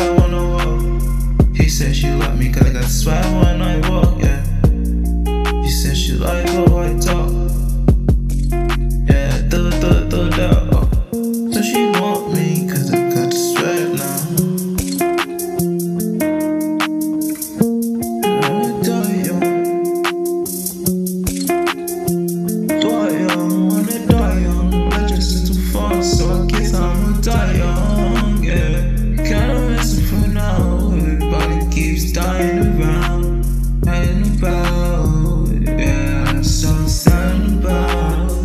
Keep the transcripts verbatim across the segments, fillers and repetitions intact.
swag when I walk. He said she like me cause I got swag when I walk, yeah. She said she like how I talk. Yeah, throw, throw, throw that up. So she want me cause I got the swag now. I'ma die young. Die young, wanna die young. Legends is too far, so I guess I'ma die young, yeah. Kinda missing for now. Everybody keeps dying around, dying about, yeah. I'm so sad about.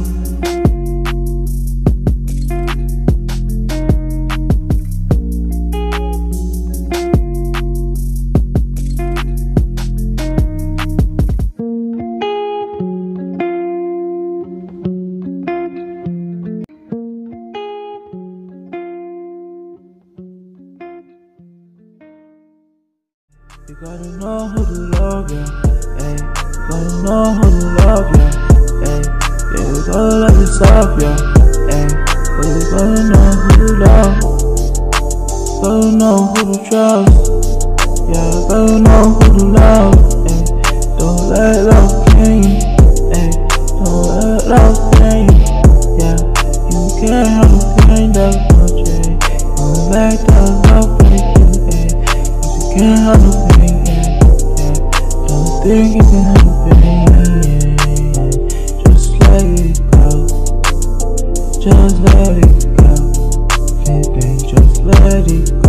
You gotta know who to love, yeah, ayy. You gotta know who to love, yeah, ayy. Yeah, you gotta love yourself, yeah, ayy. But you gotta know who to love. You gotta know who to trust. Yeah, you gotta know who to love, ayy. Don't let love pain you, ayy. Don't let love pain you, yeah. You can't handle pain that much, ayy. Don't let that love break you, ayy. Cause you can't handle pain. Think you can handle pain, yeah. Just let it go. Just let it go. Baby, just let it go.